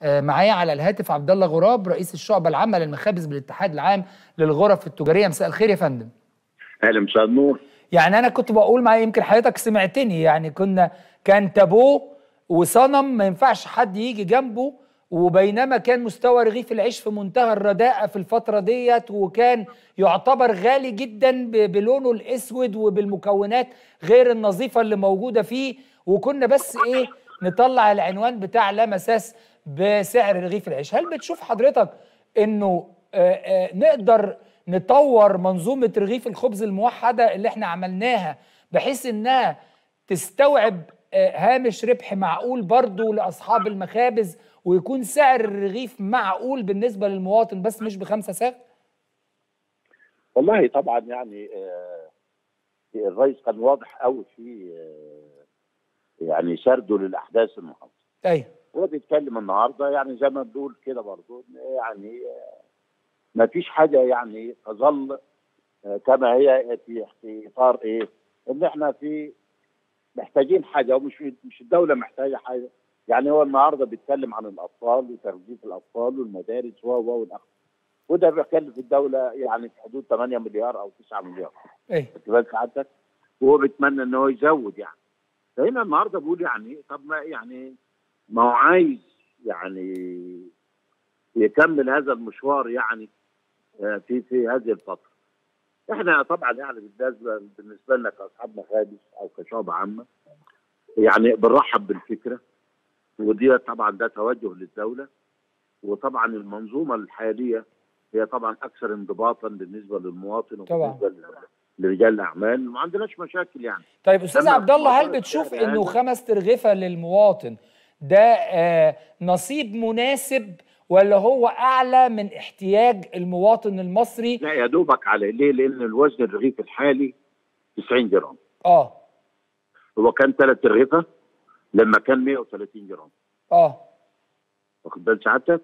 معايا على الهاتف عبد الله غراب رئيس الشعبة العامة للمخابز بالاتحاد العام للغرف التجارية. مساء الخير يا فندم. اهلا، مساء النور. يعني أنا كنت بقول معايا، يمكن حضرتك سمعتني، يعني كان تابوه وصنم ما ينفعش حد يجي جنبه، وبينما كان مستوى رغيف العيش في منتهى الرداءة في الفترة ديت، وكان يعتبر غالي جدا بلونه الأسود وبالمكونات غير النظيفة اللي موجودة فيه، وكنا بس نطلع العنوان بتاع لا مساس بسعر رغيف العيش. هل بتشوف حضرتك انه نقدر نطور منظومة رغيف الخبز الموحدة اللي احنا عملناها بحيث انها تستوعب هامش ربح معقول برضو لأصحاب المخابز، ويكون سعر الرغيف معقول بالنسبة للمواطن بس مش ب5 ساغ؟ والله طبعا يعني الرئيس كان واضح قوي في يعني سرده للأحداث المحافظة. ايوه، هو بيتكلم النهارده يعني زي ما بنقول كده برضو، يعني ما فيش حاجة يعني تظل كما هي في إطار إن إحنا محتاجين حاجة، ومش الدولة محتاجة حاجة. يعني هو النهارده بيتكلم عن الأطفال وتغذية الأطفال والمدارس والأخ، وده بيكلف الدولة يعني في حدود 8 مليار أو 9 مليار. ايوه، سعادتك، وهو بيتمنى إن هو يزود يعني. فهنا النهارده بقول يعني طب ما هو عايز يعني يكمل هذا المشوار يعني في هذه الفترة. احنا طبعا يعني بالنسبة لنا كأصحاب مخابز أو كشعب عامة يعني بنرحب بالفكرة، ودي طبعا ده توجه للدولة. وطبعا المنظومة الحالية هي طبعا أكثر انضباطا بالنسبة للمواطن وبالنسبة لرجال الأعمال، وما عندناش مشاكل يعني. طيب أستاذ عبد الله، هل بتشوف إنه 5 ترغيفة للمواطن ده نصيب مناسب، ولا هو أعلى من احتياج المواطن المصري؟ لا يا دوبك على ليه؟ لأن الوزن الرغيف الحالي 90 جرام. هو كان 3 ترغيفة لما كان 130 جرام. واخد بال سعادتك؟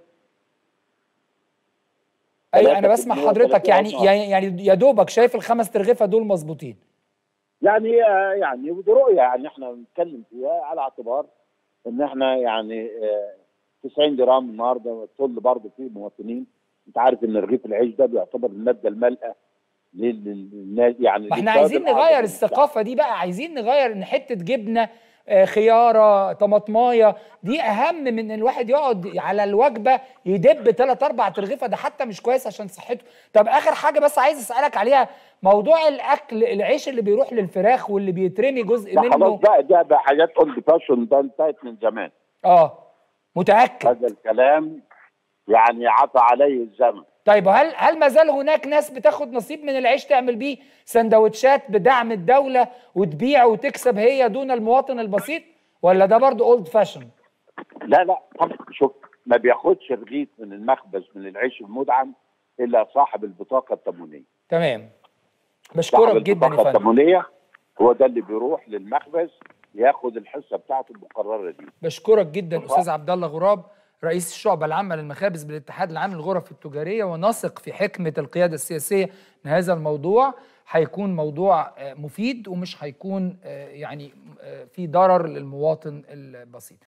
ايوه انا بسمع حضرتك. يعني يا دوبك شايف ال5 ترغيفة دول مظبوطين. يعني ودي رؤية يعني احنا بنتكلم فيها على اعتبار ان احنا يعني 90 جرام النهارده طول برضه في مواطنين. انت عارف ان رغيف العيش ده بيعتبر المادة المالئة للناس يعني. ما احنا عايزين نغير الثقافة دي بقى، عايزين نغير ان حتة جبنة، خيارة، طماطمايه دي اهم من ان الواحد يقعد على الوجبه يدب 3 4 ترغيفه. ده حتى مش كويس عشان صحته. طب اخر حاجه بس عايز اسالك عليها، موضوع الاكل، العيش اللي بيروح للفراخ واللي بيترمي جزء منه. خلاص ده بقى حاجات اولد فاشون، ده انتهت من زمان. متاكد هذا الكلام يعني عفى عليه الزمن. طيب هل ما زال هناك ناس بتاخد نصيب من العيش تعمل بيه سندوتشات بدعم الدولة وتبيع وتكسب هي دون المواطن البسيط، ولا ده برضه اولد فاشن؟ لا طبعا. شوف، ما بياخدش رغيف من المخبز من العيش المدعم الا صاحب البطاقة التموينية. تمام، بشكرك جدا يا فندم. البطاقة التموينية هو ده اللي بيروح للمخبز ياخد الحصة بتاعته المقررة دي. بشكرك جدا استاذ عبد الله غراب رئيس الشعبة العامة للمخابز بالاتحاد العام للغرف التجارية، ونثق في حكمة القيادة السياسية ان هذا الموضوع هيكون موضوع مفيد ومش هيكون يعني في ضرر للمواطن البسيط.